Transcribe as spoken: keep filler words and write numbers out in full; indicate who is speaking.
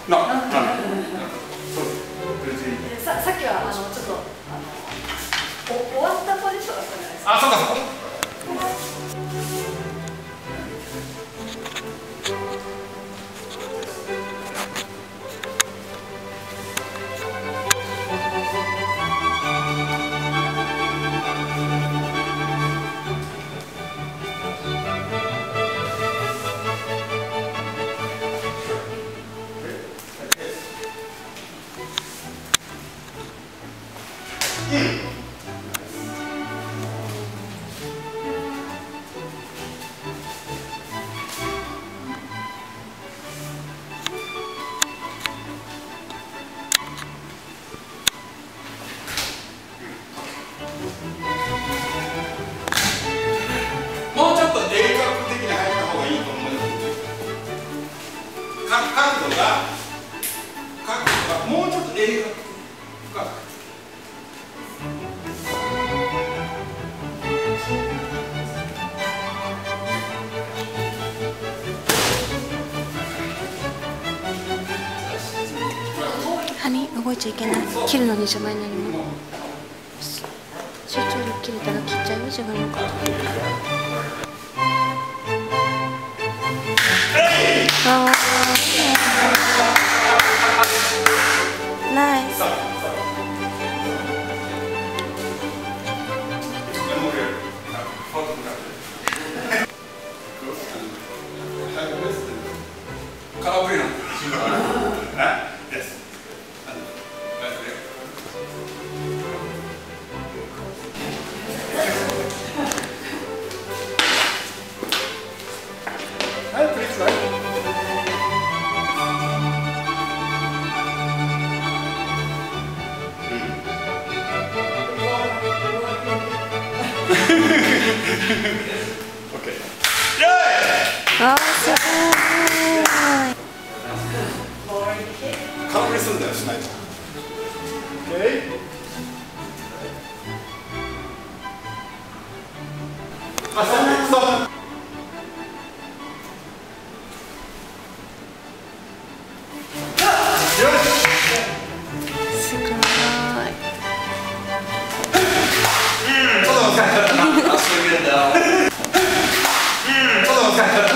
Speaker 1: な、な、な、
Speaker 2: さ、さっきはあのちょっとあのお終わったポジションだったじゃないですか。
Speaker 1: あ、そうかそうか。もうちょっと鋭角的に入った方がいいと思うよ。角度が角度がもうちょっと鋭角深く。
Speaker 3: ハニー、動いちゃいけない。切るのに邪魔になるの。集中力切れたら切っちゃうよ、自分のこと。あー、ナイス。
Speaker 1: 空振りなの。はい、プリーズ。オッケー。
Speaker 3: あー、すごい。
Speaker 1: 空振りするんだよ、しないと。オッケー。あ、ストップ、ストップ。
Speaker 3: すごい。
Speaker 1: ちょっと難しかったな。ちょっと難しかった。